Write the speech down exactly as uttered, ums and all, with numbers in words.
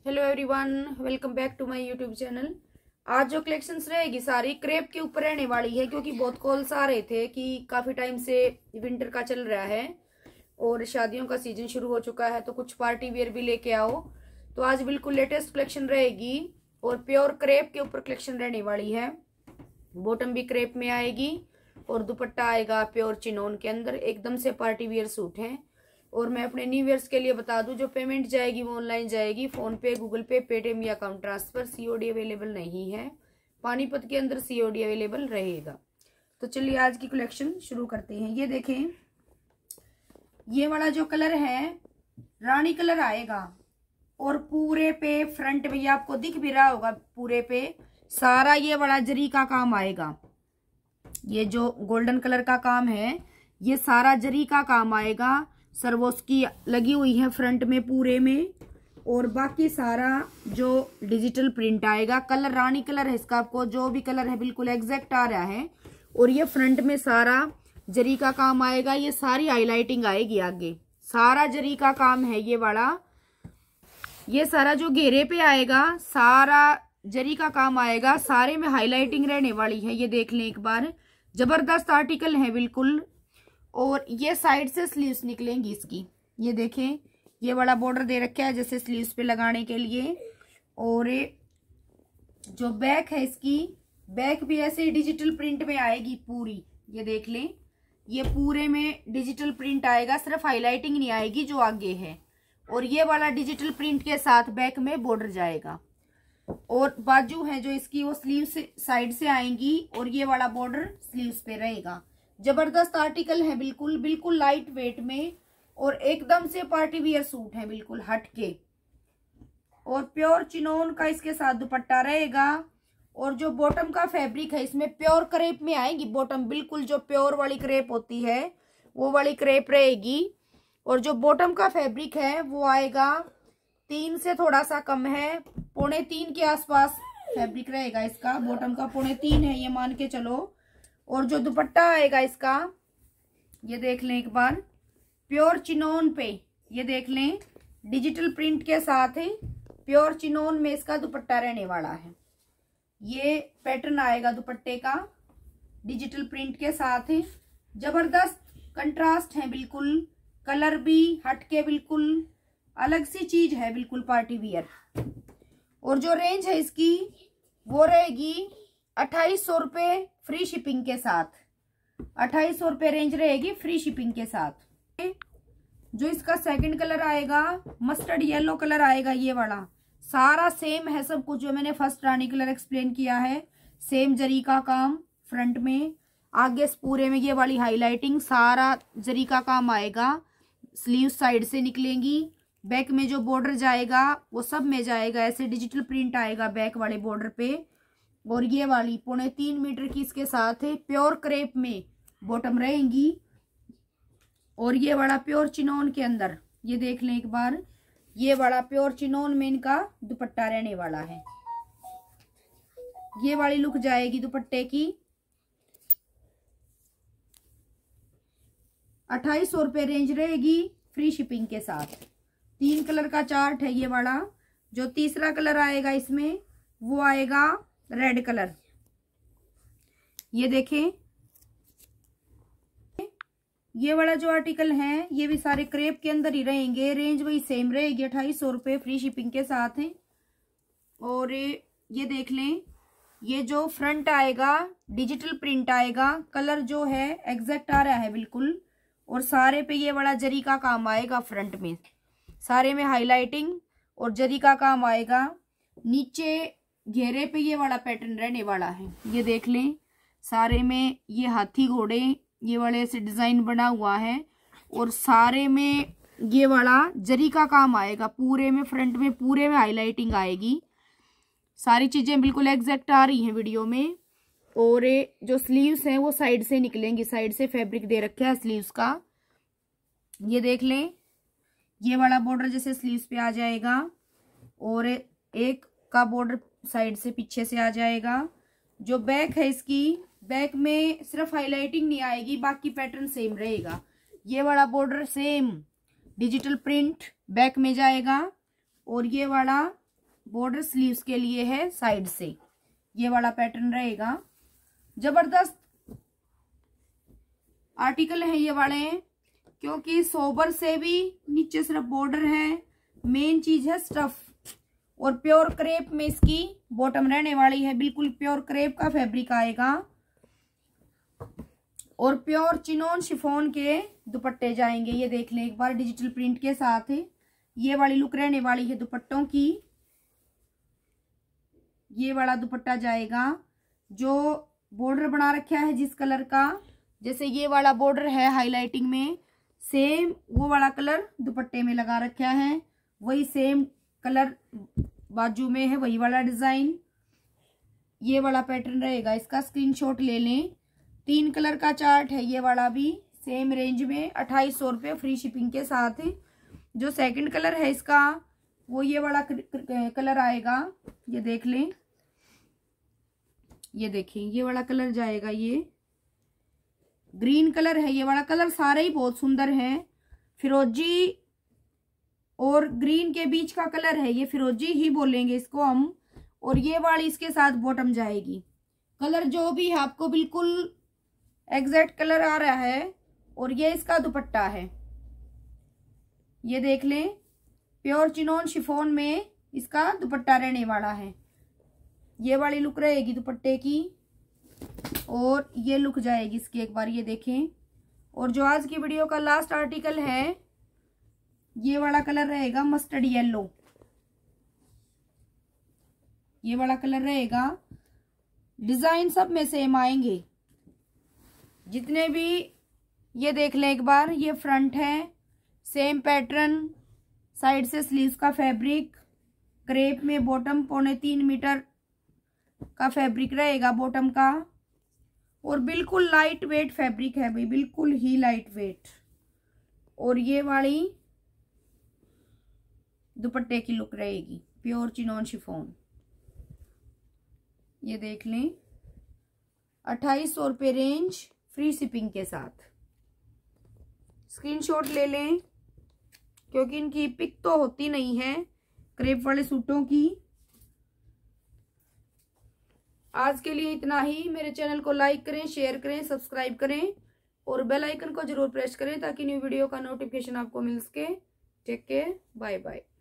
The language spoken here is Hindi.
Hello everyone, welcome back to my YouTube channel. आज जो कलेक्शंस रहेगी सारी क्रेप के ऊपर रहने वाली है, क्योंकि बहुत कॉल्स आ रहे थे कि काफ़ी टाइम से विंटर का चल रहा है और शादियों का सीजन शुरू हो चुका है, तो कुछ पार्टी वेयर भी लेके आओ। तो आज बिल्कुल लेटेस्ट कलेक्शन रहेगी और प्योर क्रेप के ऊपर कलेक्शन रहने वाली है। बॉटम भी क्रेप में आएगी और दुपट्टा आएगा प्योर चिनोन के अंदर। एकदम से पार्टी वेयर सूट है। और मैं अपने न्यू ईयर्स के लिए बता दूं, जो पेमेंट जाएगी वो ऑनलाइन जाएगी, फोन पे, गूगल पे, पेटीएम या अकाउंट ट्रांसफर। सीओडी अवेलेबल नहीं है। पानीपत के अंदर सीओडी अवेलेबल रहेगा। तो चलिए आज की कलेक्शन शुरू करते हैं। ये देखें, ये वाला जो कलर है रानी कलर आएगा और पूरे पे फ्रंट में, ये आपको दिख भी रहा होगा, पूरे पे सारा ये वाला जरी का काम आएगा। ये जो गोल्डन कलर का काम है ये सारा जरी का काम आएगा। सर्वोस की लगी हुई है फ्रंट में पूरे में, और बाकी सारा जो डिजिटल प्रिंट आएगा। कलर रानी कलर है इसका, आपको जो भी कलर है बिल्कुल एग्जैक्ट आ रहा है। और ये फ्रंट में सारा जरी का काम आएगा। ये सारी हाईलाइटिंग आएगी आगे, सारा जरी का काम है ये वाला। ये सारा जो घेरे पे आएगा सारा जरी का काम आएगा, सारे में हाईलाइटिंग रहने वाली है। ये देख लें एक बार, जबरदस्त आर्टिकल है बिल्कुल। और ये साइड से स्लीव्स निकलेंगी इसकी। ये देखें, ये वाला बॉर्डर दे रखा है जैसे स्लीव्स पे लगाने के लिए। और जो बैक है इसकी, बैक भी ऐसे डिजिटल प्रिंट में आएगी पूरी। ये देख लें, ये पूरे में डिजिटल प्रिंट आएगा, सिर्फ हाईलाइटिंग नहीं आएगी जो आगे है। और ये वाला डिजिटल प्रिंट के साथ बैक में बॉर्डर जाएगा। और बाजू है जो इसकी वो स्लीव से साइड से आएंगी और ये वाला बॉर्डर स्लीव्स पे रहेगा। जबरदस्त आर्टिकल है बिल्कुल, बिल्कुल लाइट वेट में और एकदम से पार्टी वियर सूट है बिल्कुल हट के। और प्योर चिनोन का इसके साथ दुपट्टा रहेगा। और जो बॉटम का फैब्रिक है इसमें प्योर क्रेप में आएगी बॉटम, बिल्कुल जो प्योर वाली क्रेप होती है वो वाली क्रेप रहेगी। और जो बॉटम का फैब्रिक है वो आएगा तीन से थोड़ा सा कम है, पौने तीन के आसपास फैब्रिक रहेगा इसका। बॉटम का पौने तीन है ये मान के चलो। और जो दुपट्टा आएगा इसका, ये देख लें एक बार, प्योर चिनोन पे, ये देख लें डिजिटल प्रिंट के साथ है, प्योर चिनोन में इसका दुपट्टा रहने वाला है। ये पैटर्न आएगा दुपट्टे का डिजिटल प्रिंट के साथ है। जबरदस्त कंट्रास्ट है बिल्कुल, कलर भी हटके बिल्कुल अलग सी चीज है, बिल्कुल पार्टी वियर। और जो रेंज है इसकी वो रहेगी अट्ठाईस सौ रुपये फ्री शिपिंग के साथ। अट्ठाईस सौ रुपये रेंज रहेगी फ्री शिपिंग के साथ। जो इसका सेकंड कलर आएगा मस्टर्ड येलो कलर आएगा, ये वाला सारा सेम है सब कुछ जो मैंने फर्स्ट रानी कलर एक्सप्लेन किया है। सेम जरी का काम फ्रंट में, आगे पूरे में ये वाली हाईलाइटिंग, सारा जरी का काम आएगा। स्लीव साइड से निकलेंगी, बैक में जो बॉर्डर जाएगा वो सब में जाएगा, ऐसे डिजिटल प्रिंट आएगा बैक वाले बॉर्डर पे। और ये वाली पौने तीन मीटर की इसके साथ है, प्योर क्रेप में बॉटम रहेंगी। और ये वाला प्योर चिनोन के अंदर, ये देख लें एक बार, ये वाला प्योर चिनोन में इनका दुपट्टा रहने वाला है। ये वाली लुक जाएगी दुपट्टे की। अट्ठाईस सौ रुपये रेंज रहेगी फ्री शिपिंग के साथ। तीन कलर का चार्ट है ये वाला। जो तीसरा कलर आएगा इसमें वो आएगा रेड कलर। ये देखें, ये वाला जो आर्टिकल है ये भी सारे क्रेप के अंदर ही रहेंगे। रेंज वही सेम रहेगी, अट्ठाईस सौ रुपये फ्री शिपिंग के साथ है। और ये देख लें, ये जो फ्रंट आएगा डिजिटल प्रिंट आएगा, कलर जो है एग्जैक्ट आ रहा है बिल्कुल। और सारे पे ये वाला जरी का काम आएगा फ्रंट में, सारे में हाईलाइटिंग और जरी का काम आएगा। नीचे घेरे पे ये वाला पैटर्न रहने वाला है। ये देख लें, सारे में ये हाथी घोड़े ये वाले ऐसे डिजाइन बना हुआ है। और सारे में ये वाला जरी का काम आएगा, पूरे में फ्रंट में पूरे में हाईलाइटिंग आएगी। सारी चीजें बिल्कुल एग्जैक्ट आ रही हैं वीडियो में। और जो स्लीव्स हैं वो साइड से निकलेंगी, साइड से फैब्रिक दे रखा है स्लीव्स का। ये देख लें, ये वाला बॉर्डर जैसे स्लीव्स पे आ जाएगा और एक का बॉर्डर साइड से पीछे से आ जाएगा। जो बैक है इसकी, बैक में सिर्फ हाईलाइटिंग नहीं आएगी, बाकी पैटर्न सेम रहेगा। ये वाला border same digital print back में जाएगा और ये वाला बॉर्डर स्लीव्स के लिए है साइड से, ये वाला पैटर्न रहेगा। जबरदस्त आर्टिकल है ये वाले, क्योंकि सोबर से भी नीचे सिर्फ बॉर्डर है, मेन चीज है स्टफ। और प्योर क्रेप में इसकी बॉटम रहने वाली है, बिल्कुल प्योर क्रेप का फैब्रिक आएगा। और प्योर चिनोन शिफॉन के दुपट्टे जाएंगे, ये देख लें एक बार, डिजिटल प्रिंट के साथ ये वाली लुक रहने वाली है दुपट्टों की। ये वाला दुपट्टा जाएगा, जो बॉर्डर बना रखा है जिस कलर का, जैसे ये वाला बॉर्डर है हाईलाइटिंग में, सेम वो वाला कलर दुपट्टे में लगा रखा है, वही सेम कलर बाजू में है, वही वाला डिजाइन। ये वाला पैटर्न रहेगा, इसका स्क्रीनशॉट ले लें। तीन कलर का चार्ट है ये वाला भी, सेम रेंज में अट्ठाईस सौ रुपये फ्री शिपिंग के साथ। जो सेकंड कलर है इसका वो ये वाला कलर आएगा, ये देख लें, ये देखें ये वाला कलर जाएगा, ये ग्रीन कलर है। ये वाला कलर सारे ही बहुत सुंदर है, फिरोजी और ग्रीन के बीच का कलर है, ये फिरोजी ही बोलेंगे इसको हम। और ये वाली इसके साथ बॉटम जाएगी। कलर जो भी है आपको बिल्कुल एग्जैक्ट कलर आ रहा है। और ये इसका दुपट्टा है, ये देख लें, प्योर चिनोन शिफॉन में इसका दुपट्टा रहने वाला है। ये वाली लुक रहेगी दुपट्टे की, और ये लुक जाएगी इसकी, एक बार ये देखें। और जो आज की वीडियो का लास्ट आर्टिकल है, ये वाला कलर रहेगा मस्टर्ड येलो, ये वाला कलर रहेगा। डिजाइन सब में सेम आएंगे जितने भी, ये देख लें एक बार, ये फ्रंट है, सेम पैटर्न, साइड से स्लीव्स का फैब्रिक, क्रेप में बॉटम पौने तीन मीटर का फैब्रिक रहेगा बॉटम का। और बिल्कुल लाइट वेट फैब्रिक है भाई, बिल्कुल ही लाइट वेट। और ये वाली दुपट्टे की लुक रहेगी, प्योर चिनोन शिफॉन, ये देख लें, अट्ठाईस सौ रुपये रेंज फ्री शिपिंग के साथ। स्क्रीनशॉट ले लें, क्योंकि इनकी पिक तो होती नहीं है क्रेप वाले सूटों की। आज के लिए इतना ही। मेरे चैनल को लाइक करें, शेयर करें, सब्सक्राइब करें और बेल आइकन को जरूर प्रेस करें, ताकि न्यू वीडियो का नोटिफिकेशन आपको मिल सके। Take care, bye bye.